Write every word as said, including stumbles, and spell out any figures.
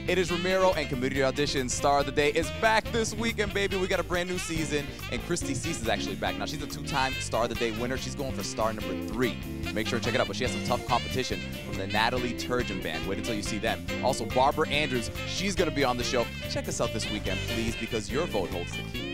It is Ramiro, and Community Auditions Star of the Day is back this weekend, baby. We got a brand new season, and Christy Cease is actually back. Now, she's a two-time Star of the Day winner. She's going for star number three. Make sure to check it out, but she has some tough competition from the Natalie Turgeon Band. Wait until you see them. Also, Barbara Andrews, she's going to be on the show. Check us out this weekend, please, because your vote holds the key.